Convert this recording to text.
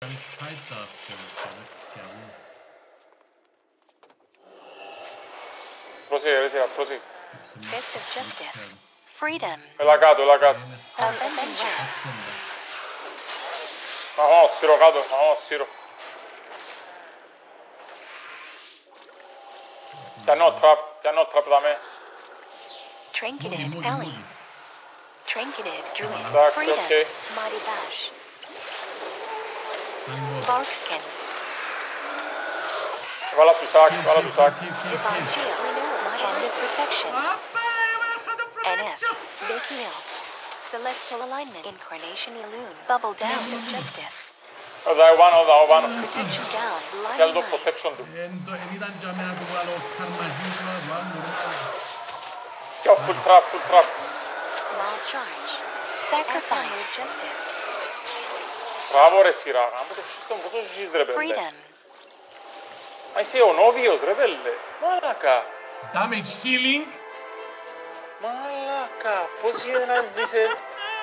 Prosigue, prosigue. Fist of justice. Freedom. È lagato. Avenging wrath. Siro, cado, Siro. Cannot trap da me. Trinketed Ellie. Trinketed Druid. Tak, Freedom. okay. Mighty Bash. Barkskin. Vala su sak. Divine Shield. Hand of Protection. NS. Baking Elf. Celestial Alignment. Incarnation Illume. Bubble Down of Justice. Dai umano. Protection down. Geldo Light. protection du. Yo, full trap. Mob Charge. Sacrifice. Justice. Bravo Resira. Am putut să știți rebelde. Freedom. Mai se o novios rebelde. Malaca. Damage healing. Malaca. Poți să zise